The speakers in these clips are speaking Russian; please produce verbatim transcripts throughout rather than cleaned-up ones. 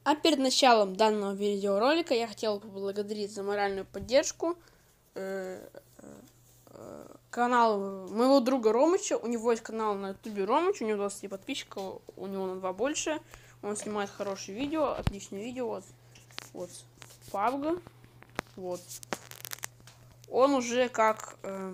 А перед началом данного видеоролика я хотел поблагодарить за моральную поддержку э, э, канал моего друга Ромыча. У него есть канал на ютубе Ромыч, у него двадцать три подписчика, у него на два больше. Он снимает хорошие видео, отличные видео. Вот, вот пабг. Вот. Он уже как... Э,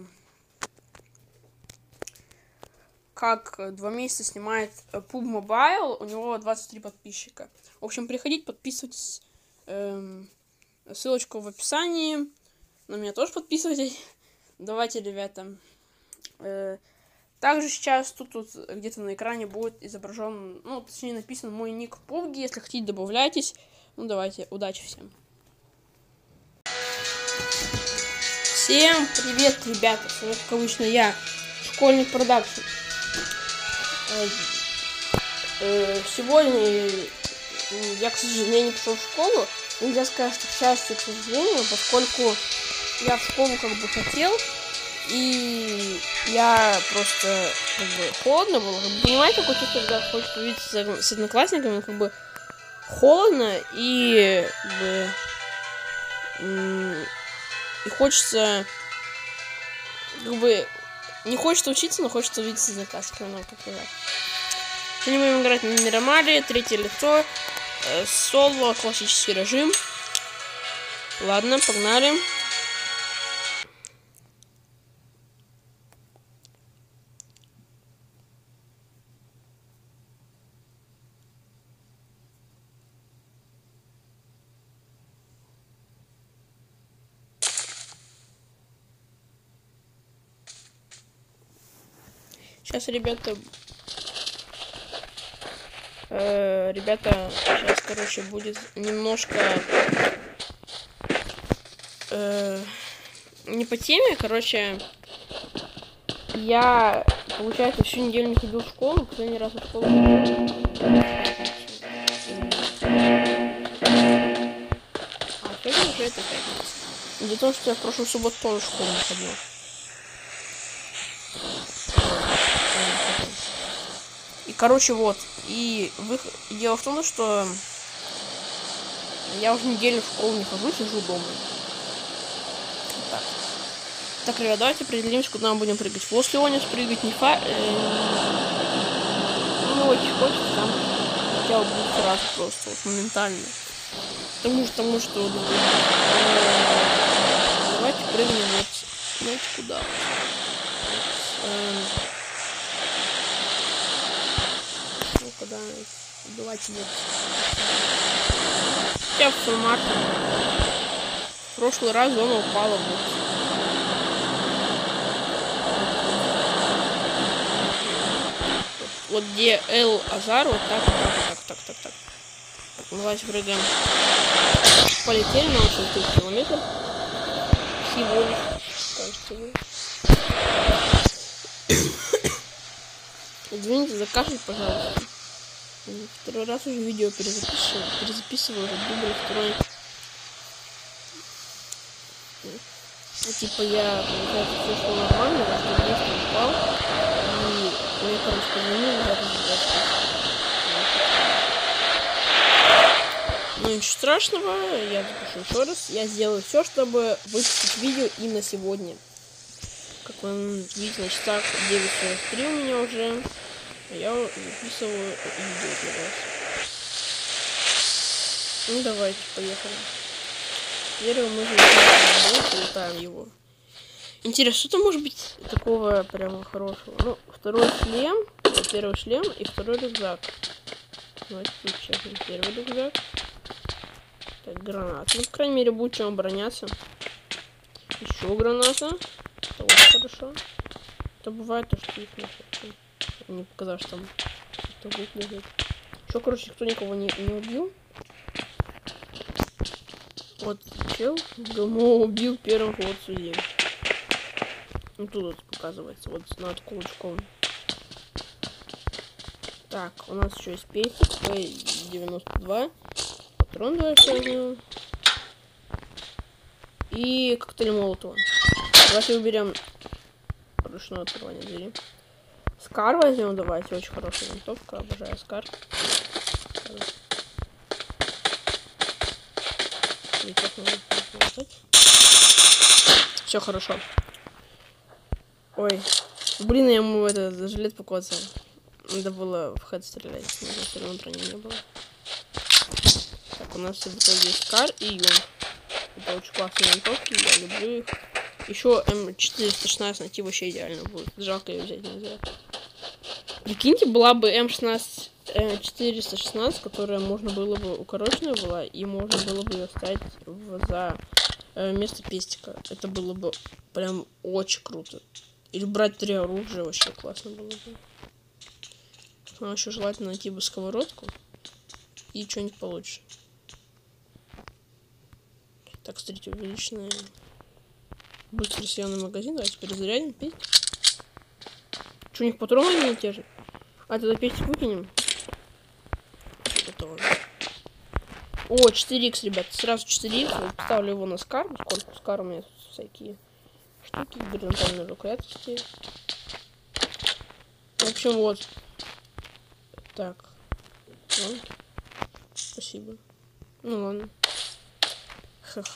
как два месяца снимает пабг Mobile, у него двадцать три подписчика. В общем, приходите, подписывайтесь. Эм, ссылочку в описании. На меня тоже подписывайтесь. Давайте, ребята. Э, также сейчас тут, тут где-то на экране будет изображен, ну, точнее написан мой ник в пабг. Если хотите, добавляйтесь. Ну, давайте, удачи всем. Всем привет, ребята. С вами, как обычно, я, Школьник Продакшн. Сегодня я, к сожалению, не пошел в школу. Нельзя сказать, что к счастью, к сожалению, поскольку я в школу как бы хотел, и я просто как бы холодно было. Как бы, понимаете, какое чувство, когда хочешь увидеться с одноклассниками, как бы холодно и как бы, и хочется как бы не хочется учиться, но хочется увидеться с одноклассниками, ну, как сказать. Сегодня будем играть на Мирамаре, третье лицо, э, соло, классический режим. Ладно, погнали. Сейчас, ребята, э, ребята, сейчас, короче, будет немножко э, не по теме, короче, я, получается, всю неделю не ходил в школу, последний раз в школу. А, сегодня уже это пятница. Дело в том, что я в прошлую субботу тоже в школу не ходил. И, короче, вот. И вы... дело в том, что я уже неделю в школу не хожу, сижу дома. Так. Так, ребят, давайте определимся, куда мы будем прыгать. В Лос-Леонис прыгать не фа... Ну, очень хочется там хотя бы будет раз просто, вот, моментально. Потому что, потому что... Давайте прыгнем вот... Знаете, куда? Да, давайте вот. Я в формате. В прошлый раз зона упала вот. Вот где Эл Азар, вот так, так, так, так, так, так. Давайте прыгаем. Полетели на очень тысяч километров. Всего лишь. Кажется, вы. Извините за кашель, пожалуйста. Второй раз уже видео перезаписываю, перезаписываю уже дубль второй. Ну, типа я, получается, все шло нормально, раз я быстро упал, и мне, короче, позвонили, я разобрался. Ну, ничего страшного, я запишу еще раз. Я сделаю все, чтобы выпустить видео именно сегодня. Как вы видите, на часах девять сорок три у меня уже. Я записываю видео для вас. Ну давайте, поехали. Первый мы залетаем его. Интересно, что-то может быть такого прямо хорошего. Ну, второй шлем, первый шлем и второй рюкзак. Давайте включаем первый рюкзак. Так, гранат. Ну, по крайней мере, будет чем обороняться. Еще граната. Это очень хорошо. Это бывает то, что их не хочу. Не показал, что там кто будет лежать. Еще, короче, никто никого не, не убил. Вот чел говно убил первым вот судей. Ну тут вот показывается, вот над кулачком. Так, у нас еще есть песик, Пэ девяносто два. Патрон давайте возьмем. И коктейль Молотова. Давайте уберем ручное открывание двери. Скар возьмем, давайте, очень хорошая винтовка, обожаю Скар. Все хорошо. Ой. Блин, я ему это жилет покоцал. Надо было в хэт стрелять. Но все равно брони не было. Так, у нас в итоге Скар и Юм. Это очень классные винтовки, я люблю их. Еще эм четыреста шестнадцать найти вообще идеально будет. Жалко ее взять нельзя. Прикиньте, была бы эм шестнадцать четыреста шестнадцать, которая можно было бы укороченная была, и можно было бы ее ставить в, за э, место пестика. Это было бы прям очень круто. Или брать три оружия, вообще классно было бы. Но еще желательно найти бы сковородку и что-нибудь получше. Так, смотрите, увеличенная. Быстрый съемный магазин. Давайте перезарядим. Пить. Что, у них патроны не те же? А, тогда пестик выкинем. Готово. О, четыре икс, ребят. Сразу четыре икс. Вот ставлю его на Скар. Сколько Скар у меня всякие штуки. Горизонтальные рукоятки. В общем, вот. Так. Ладно. Спасибо. Ну ладно. Хах.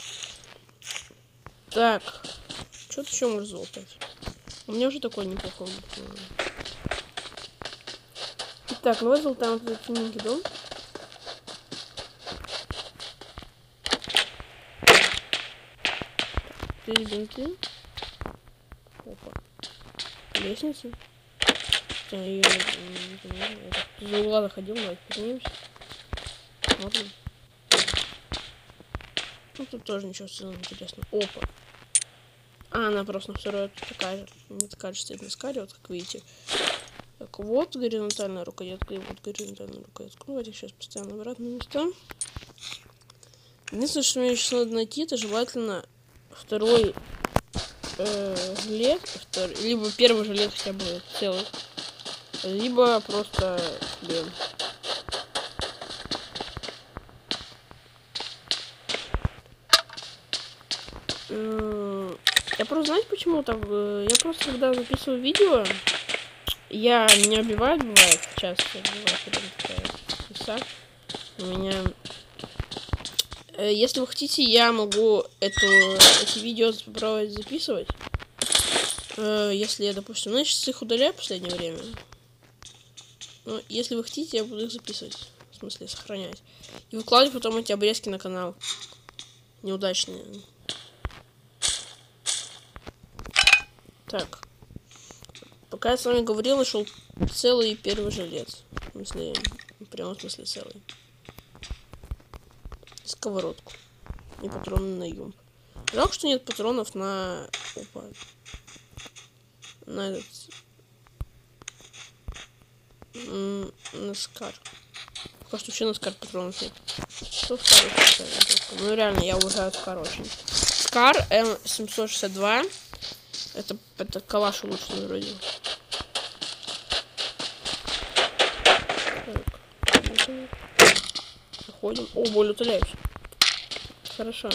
Так. Что-то еще можно золотать. У меня уже такой неплохой. Итак, давай золотаем этот темненький дом. Три бинты. Опа. Лестница. Я за угла заходил, давайте поднимемся. Смотрим. Ну тут тоже ничего интересного. Опа. А, она просто на второй такая же. Не такая же стоит на Скаре, вот как видите. Так, вот горизонтальная рукоятка и вот горизонтальная рукоятка. Ну, давайте сейчас поставим на обратные места. Единственное, что мне сейчас надо найти, это желательно второй э, жилет. Втор... Либо первый жилет хотя бы целый. Либо просто блин. Я просто, знаете, почему так? Я просто, когда записываю видео, я меня убивают, бывает, часто бывает, прям такая писать. У меня... Если вы хотите, я могу эту, эти видео попробовать записывать. Если я, допустим, ну, я сейчас их удаляю в последнее время. Но если вы хотите, я буду их записывать. В смысле, сохранять. И выкладывать потом эти обрезки на канал. Неудачные. Так. Пока я с вами говорил, нашел целый первый жилец. В смысле, прямо в смысле целый. Сковородку. И патроны на Юм. Жалко, что нет патронов на... Опа. На этот... На Скар. Пока что вообще на Скар патронов нет. Что Скар? Ну реально, я уважаю Скар очень. Скар эм семьсот шестьдесят два. Это, это калаш улучшенный вроде. Так. Заходим. О, боль утоляющая. Хорошо.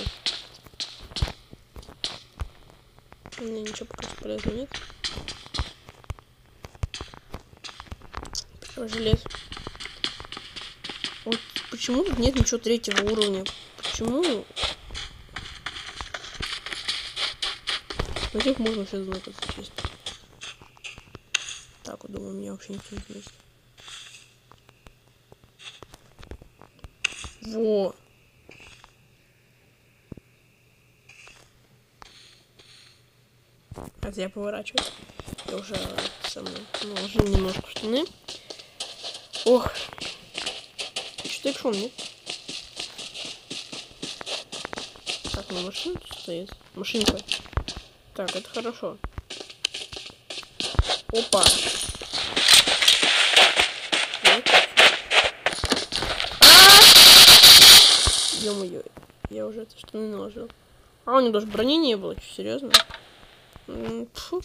У меня ничего пока что полезного нет. Желез. Вот почему тут нет ничего третьего уровня? Почему? На них можно сейчас знакаться, честно. Так, вот думаю, меня вообще никто не знает. Во! Это я поворачиваю. Я уже сам наложил немножко в штаны. Ох. Что я пошел, нет? Так, ну машина тут стоит. Машинка. Так, это хорошо. Опа. Ё-моё, я уже это штаны наложил. А, у него даже брони не было, что, серьезно? Фу.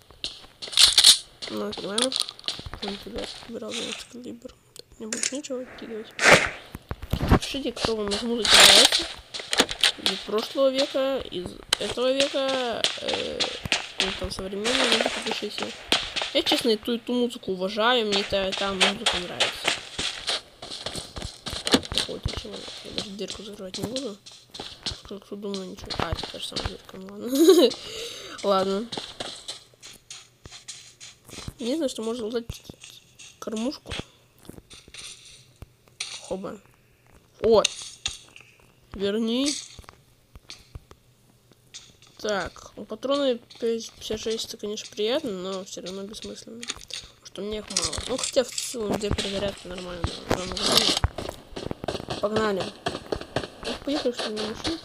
Ну, это нормально. Он туда собирал калибр. Не будет ничего выкидывать. Пишите, кто вам из музыки нравится. Из прошлого века, из этого века, э, там современную музыку пишите. Я, честно, эту, эту музыку уважаю, мне эта, эта музыка нравится. Какой-то человек. Я даже дырку закрывать не буду. как тут думаю, ничего. А, это та же самая дверка, ну ладно. Ладно. Не знаю, что можно узнать кормушку. Хоба. О! Верни. Так, у патроны пятьдесят шесть, это, конечно, приятно, но все равно бессмысленно. Потому что мне их мало. Ну, хотя в целом, где перезарядка нормально. Погнали. Ну, поехали, что ли, на машине,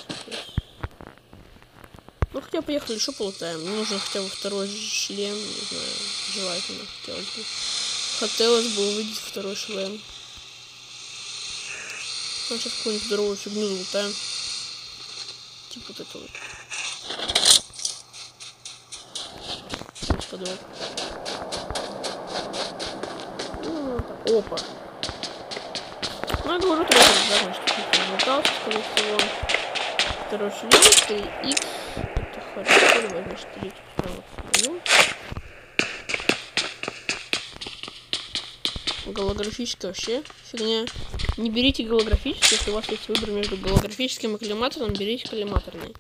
ну, хотя поехали, еще полутаем. Мне нужно хотя бы второй шлем, не знаю, желательно хотелось бы. Хотелось бы увидеть второй шлем. Ну, сейчас какую-нибудь здоровую фигню залутаем. Типа вот это вот. Подвал. Ну, так. Опа. Ну, я говорю, трохи разговор, что чуть-чуть залутался, скорее всего. Второй шлем, три икс. Это хорошо, возьмешь три икс, прямо свою. Голографическая вообще фигня. Не берите голографический, если у вас есть выбор между голографическим и коллиматорным, берите коллиматорный.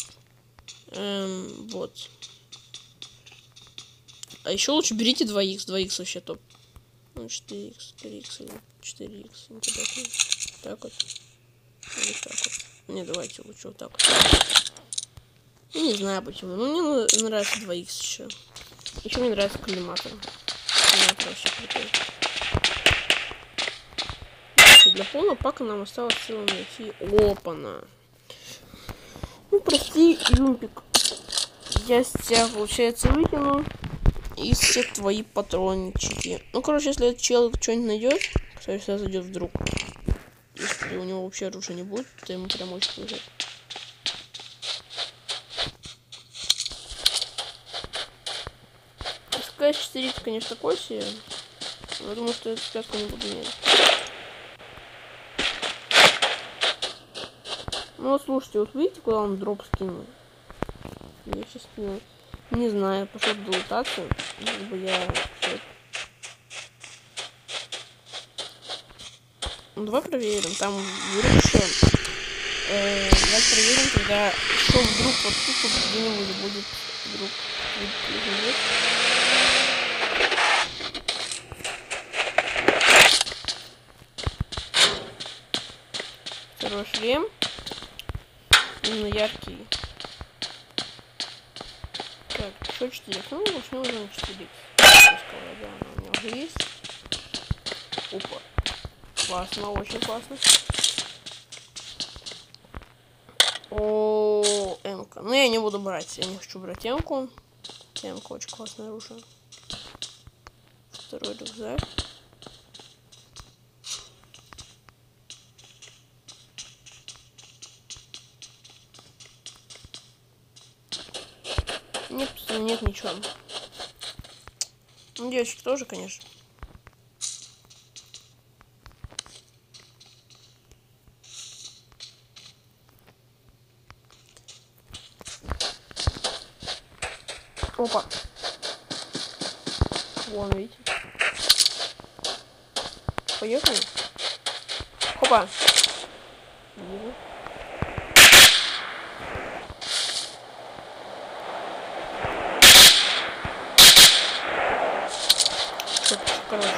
Эм, вот. А еще лучше берите два икс, два икс вообще топ. Ну, четыре икс, три икс или четыре икс. Интересно. Так вот. Или так вот. Не, давайте лучше вот так вот. Я не знаю почему. Ну, мне нравится два икс еще. Еще мне нравится коллиматор. Коллиматор вообще крутой. Для полного пака нам осталось в целом найти. Опа-на. Ну, прости, Юмпик. Я с тебя, получается, выкину. И все твои патрончики. Ну, короче, если этот чел что-нибудь найдет, кстати, если зайдет вдруг. Если у него вообще оружия не будет, то ему прям очень повезет. эс ка эс четыре, конечно, такой себе. Но я думаю, что эту связку не буду мерить. Ну вот слушайте, вот видите, куда он дроп скинул? Я сейчас не, не знаю, пошел долутаться, чтобы я... Ну давай проверим, там вдруг еще... Э, давай проверим, когда что вдруг вот тут вот где-нибудь будет вдруг... Второй шлем. Именно яркий. Так, еще четыре икс. Ну, начнем уже на четыре икс. Да, она у меня уже есть. Опа. Классно, очень классно. О, эмка. Ну, я не буду брать. Я не хочу брать эмку. Эмка очень классное оружие. Второй рюкзак. Нет, нет ничего. Ну, девочки тоже, конечно. Опа. Вон, видите. Поехали. Опа. Вижу. Короче.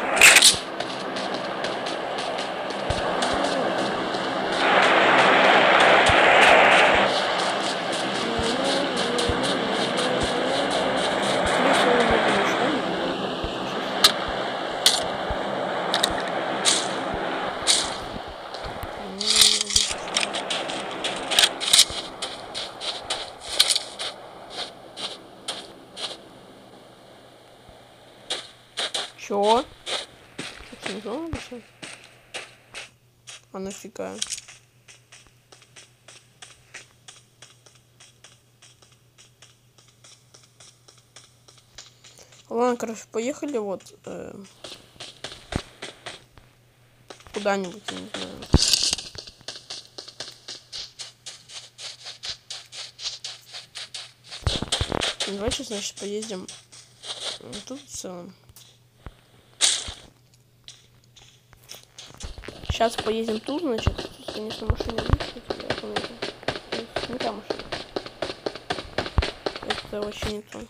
Чё? Что, не зона еще? А нафига? Ладно, короче, поехали вот э, куда-нибудь, я не знаю. Давай сейчас, значит, поездим тут в целом. Сейчас поедем тут, значит. Тут, конечно, машина есть, я помню. Не та машина. Это вообще не то.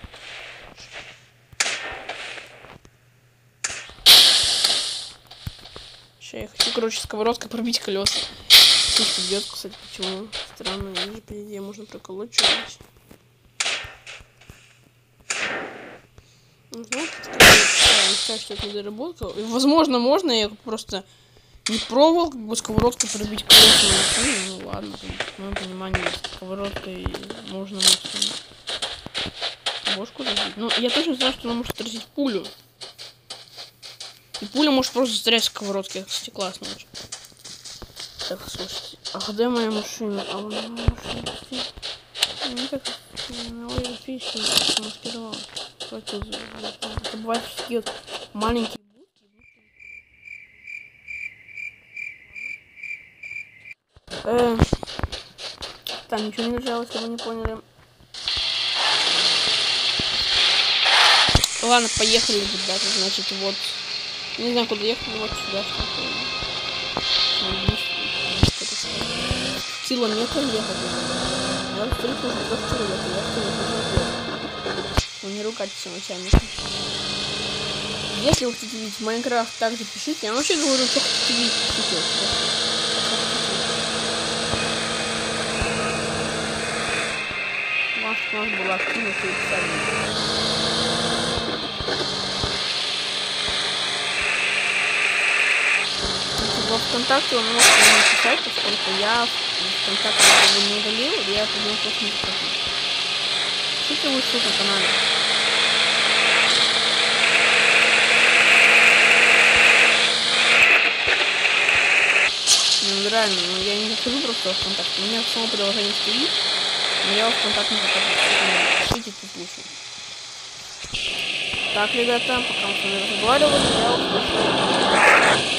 Сейчас я хочу, короче, сковородкой пробить колеса. Слушай, идет, кстати, почему? Странно, вижу, по идее, можно проколоть что-нибудь. Ну, знаете, не сказать, что это недоработка. Возможно, можно, я просто не пробовал, как бы сковородкой пробить колеса на машине. Ну ладно, в моем понимании, сковородкой можно машину бошку разбить. Ну, я точно знаю, что она может отразить пулю. И пуля может просто застрять в сковородке. Кстати, классно очень. Так, слушайте. А где моя машина? А вон моя машина. Ну, как ой, отлично, я маскировал. Хватит за это бывает такие вот маленькие будки. Э, там ничего не нажалось, если вы не поняли. Ладно, поехали, ребята, значит, вот. Не знаю, куда ехать, вот сюда, что-то. Километр ехать. Я встретил уже за километр, я встретил. Ну, не ругайтесь ночами. Если вы хотите видеть Майнкрафт, также пишите. Я вообще говорю, что хотите видеть, пишите. У вас, у нас была активность и писали. Во ВКонтакте он может мне написать, поскольку я в ВКонтакте его не удалил, и я подумал, просто не скажу. Пишите лучше на канале. Ну, реально, ну, я не захожу просто во ВКонтакте. У меня само приложение стоит, но я во ВКонтакте не захожу. Пишите тут лучше. Так, ребята, пока мы с вами разговаривали, я услышал.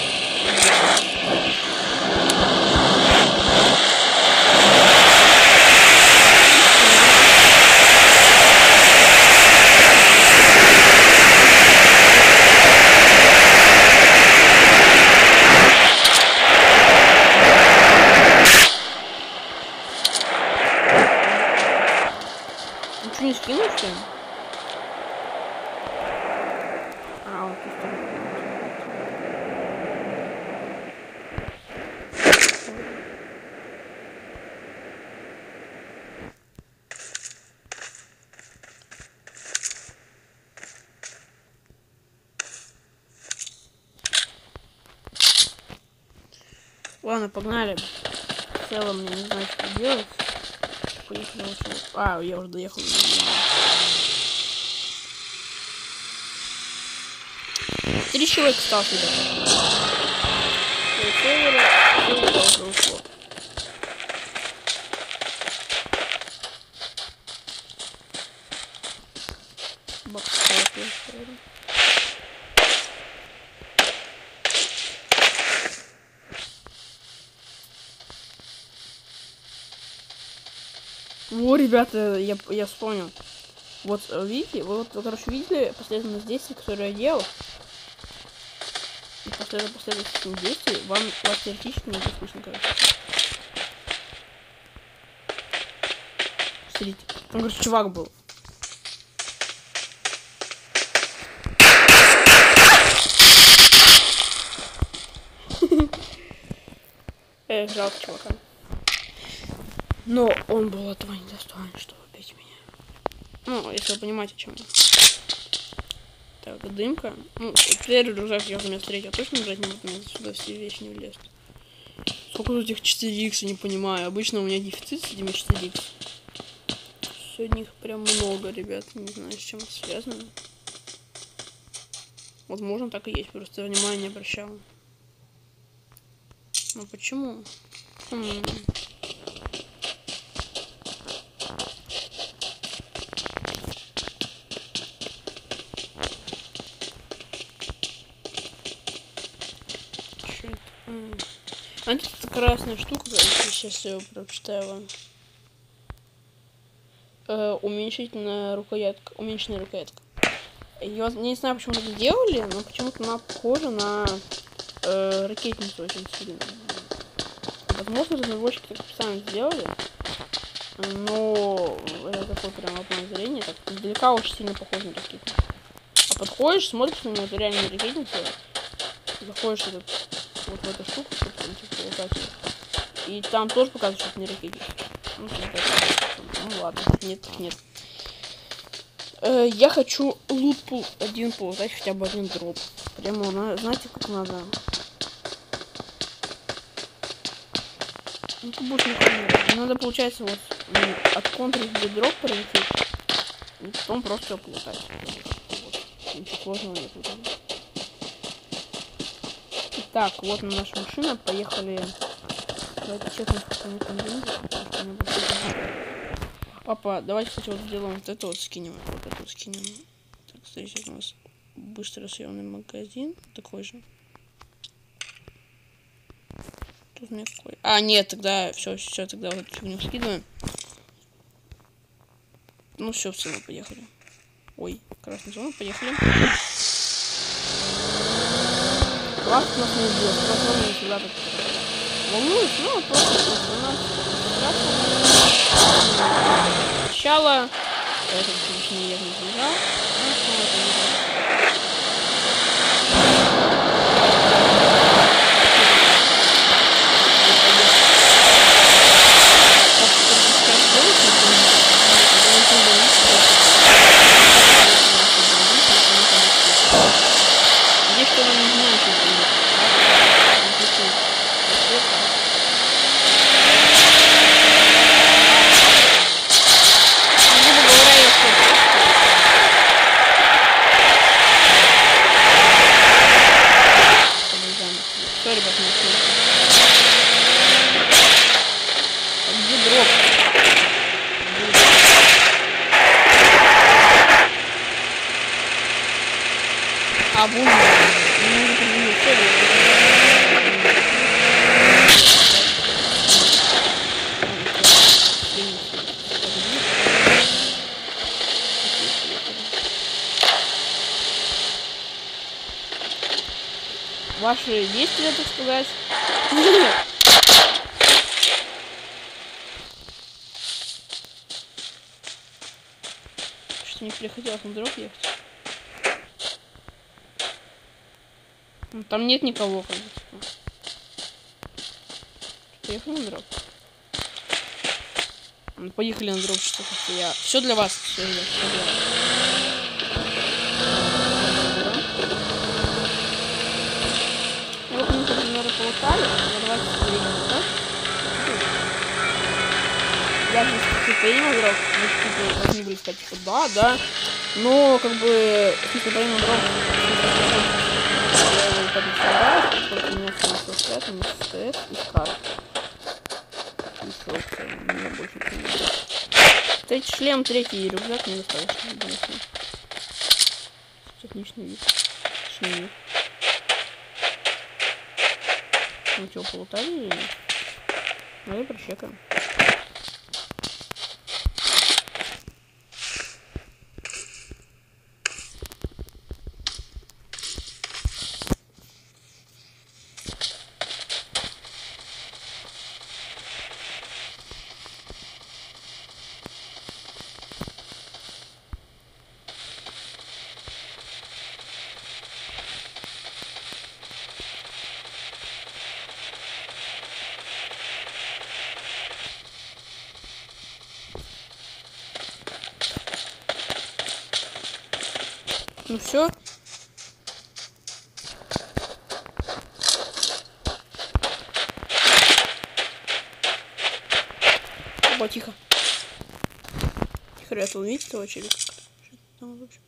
Ничего не скинул, что ли? А, вот тут. Ладно, погнали. В целом, я не знаю, что делать. Поехали лучше. А, я уже доехал. Три человека осталось, ребята. Севера, севера уже ушло. О, ребята, я, я вспомнил. Вот, видите, вы вот, короче, видели последовательность действий, которые я делал? И после этого последовательности действий вам у вас теоретически не будет скучно, короче. Смотрите, он, короче, чувак был. Эх, жалко чувака. Но он был этого недостоин, чтобы убить меня. Ну, если вы понимаете, о чем я. Так, дымка. Ну, теперь рюкзак я вместо третьего точно брать не буду, у меня сюда все вещи не влезут. Сколько тут этих четыре икс, не понимаю. Обычно у меня дефицит с этими четыре икс. Сегодня их прям много, ребят. Не знаю, с чем это связано. Возможно, так и есть, просто внимания не обращал. Но почему? Хм. А это красная штука, сейчас я прочитаю вам. Э, уменьшительная рукоятка, уменьшенная рукоятка. Я не знаю, почему это делали, но почему-то она похожа на э, ракетницу очень сильно. Возможно, разработчики так специально сделали, но это такой прям обман зрения, так издалека очень сильно похож на ракетницу. А подходишь, смотришь на нее, это реально не ракетница. Заходишь в этот, вот в эту штуку, собственно, типа, и там тоже показывают, что это не ракетница. Ну, ну ладно, нет, так нет. Э, я хочу лут пул один получать, хотя бы один дроп. Прямо, знаете, как надо. Ну, больше не надо, получается, вот от контура до дроп прилететь, и потом просто его полутать. Вот. Ничего сложного нет. Итак, вот наша машина, поехали. Давайте чекнем, сколько мы там денег. Папа, давайте, кстати, вот сделаем вот это вот скинем. Вот это вот скинем. Так, смотрите, у нас быстро съемный магазин. Такой же. Тут у меня какой? А, нет, тогда все, все, тогда вот эту фигню скидываем. Ну все, в целом, поехали. Ой, красная зона, поехали. Класс у нас не идет, просто не всегда так волнует, ну просто у нас сначала это точнее я не сбежал. А, бум. Ваши действия, так сказать. Что не приходилось на дорогу ехать. Там нет никого, как бы. Поехали на дроп. Ну, поехали на дроп, что как-то я. Все для вас. Все для, все для вас. Ну, вот мы, например, полутали. Давайте поедем, да? Я же если поедем на дроп, вы должны были сказать, что да, да. Но как бы если поедем на дроп, так не всегда, только у меня все стоят, у меня стоят и карт. И все, у меня больше ничего не будет. Третий шлем, третий рюкзак не достаточно. Отличный вид. Отличный вид. Мы что, полутали или нет? Давай прочекаем. Ну все. Оба, тихо. Тихо, ребята, вы видите того челика? Что там вообще?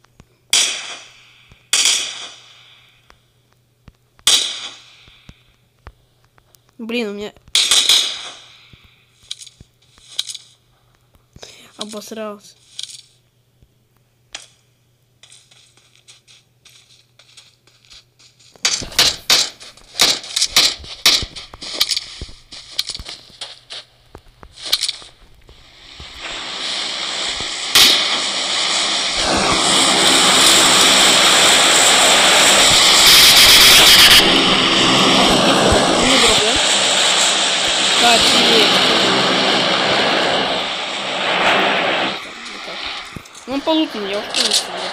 Блин, у меня... Обосрался. Офигеть. Он полутный, я уж понял.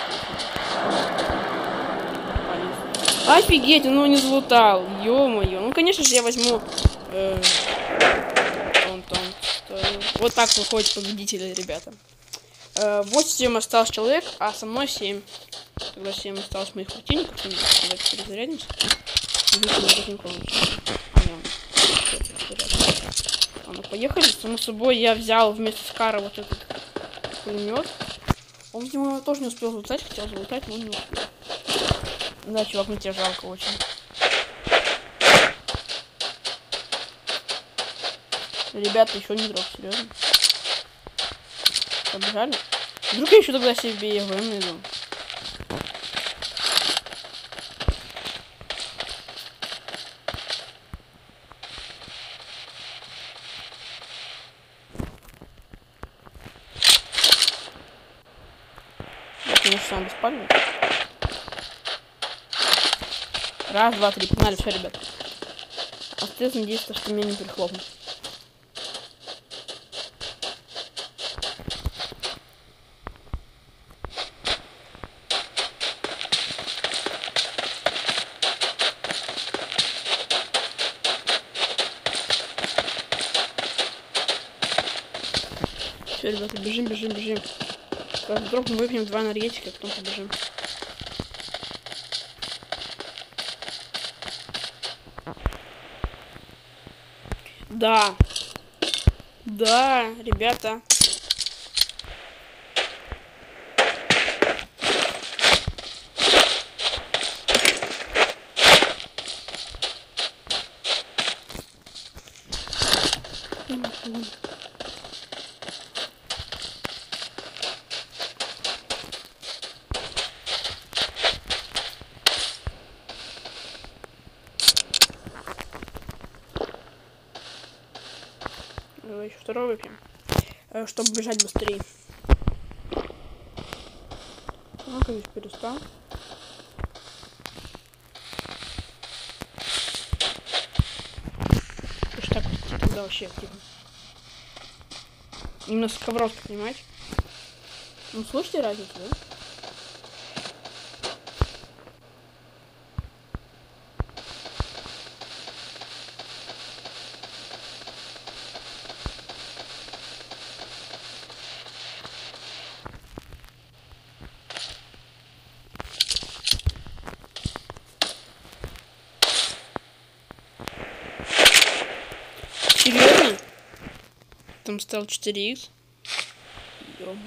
Офигеть, он его не залутал. Ё-моё. Ну, конечно же, я возьму... Э, тон, тон, тон. Вот так выходит победитель, ребята. Э, восемь осталось человек, а со мной семь. Тогда семь осталось моих противников. Давайте перезарядимся. Ладно, поехали. Само собой, я взял вместо Скара вот этот пулемет. Он, видимо, тоже не успел залутать, хотел залутать, но не успел. Да, чувак, мне тебя жалко очень. Ребята, еще не дроп, серьезно. Побежали? Вдруг я еще тогда себе ЕВМ найду. Я, конечно, сам беспален. Раз, два, три, погнали, все, ребят. Остается надеяться, что меня не перехлопнут. Все, ребята, бежим, бежим, бежим. Сейчас вдруг мы выпьем два энергетика, потом побежим. Да. Да, ребята. Давай еще второй выпьем, чтобы бежать быстрее. Ну-ка, здесь перестал. Уж так вот тогда вообще активно. Именно сковородку, понимаете? Ну, слышите разницу, да? Серьезно? Там стал четыре икс. Ё-моё.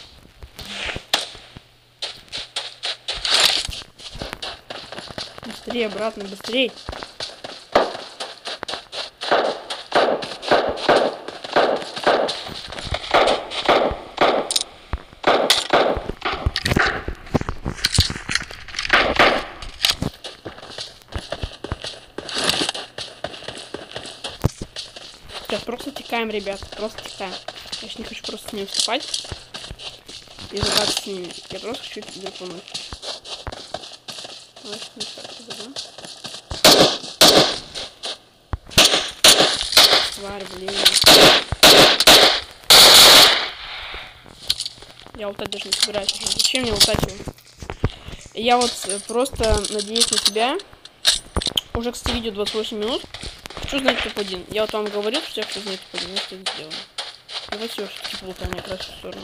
Быстрее, обратно, быстрее. Сейчас просто текаем, ребят, просто текаем. Я же не хочу просто с ними вступать и ругаться с ними. Я просто хочу их запомнить. Тварь, блин. Я лутать даже не собираюсь. Зачем мне лутать его? Я вот просто надеюсь на себя. Уже, кстати, видео двадцать восемь минут. Хочу знать топ один. Я вот вам говорил, что я хочу знать топ один. Я это сделаю. Давайте его все-таки полутаем как раз в сторону.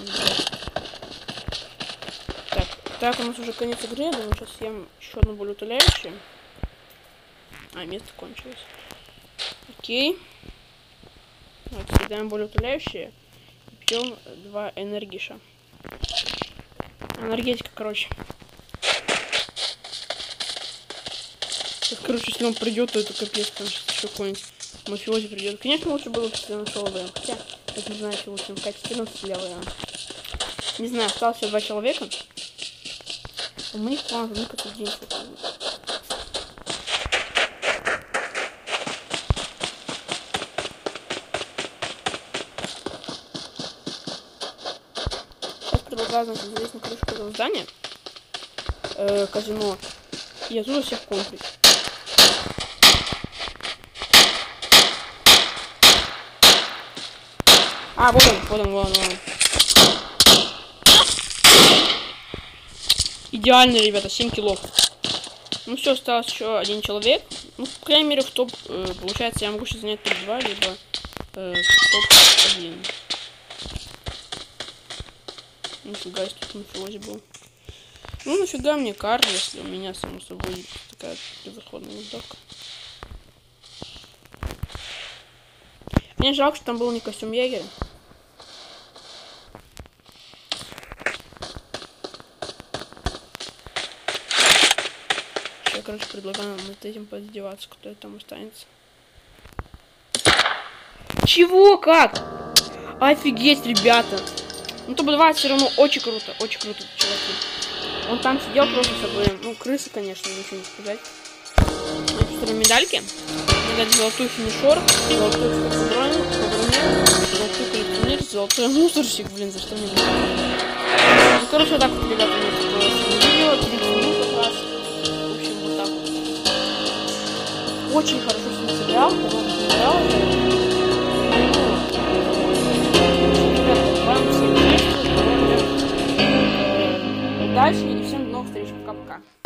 Так, так, у нас уже конец игры. Я думаю, сейчас съем еще одну более утоляющую. А, место кончилось. Окей. Давайте съедаем более утоляющие. И пьем два энергиша. Энергетика, короче. Короче, если он придет, то это капец, там сейчас еще какой-нибудь мафиози придет. Конечно, лучше было бы, если он нашел ВМ. Хотя, как не знаю, если лучше МК четырнадцать или ВМ. Не знаю, осталось всего два человека. У них план выкатить день. Сейчас предлагаю, значит, залезть на крышу этого здания. Э, казино. И оттуда всех контрить. А, вот он, вот он, вот он, вот он. Идеально, ребята, семь килов. Ну все, осталось еще один человек. Ну, по крайней мере, в топ, э, получается, я могу сейчас занять топ два, либо э, топ один. Нифига, тут мафиози был. Ну, нафига мне карта, если у меня, само собой, такая превосходная винтовка. Мне жалко, что там был не костюм егеря. Я, короче, предлагаю над этим поиздеваться, кто там останется. Чего? Как? Офигеть, ребята. Ну, топ два все равно очень круто, очень круто, чуваки. Он там сидел просто с собой. Ну, крыса, конечно, ничего не сказать. Вторые медальки. Мне дать золотую финишер, золотую броню, золотую коллекционер, золотой мусорщик. Блин, за что мне было? Ну, короче, вот так вот, ребята, у меня такое видео. тридцать минут как раз. В общем, вот так вот. Очень хорошо с ним сыграл. По-моему, понравилось. Вам всем удачи и всем до новых встреч. Пока-пока.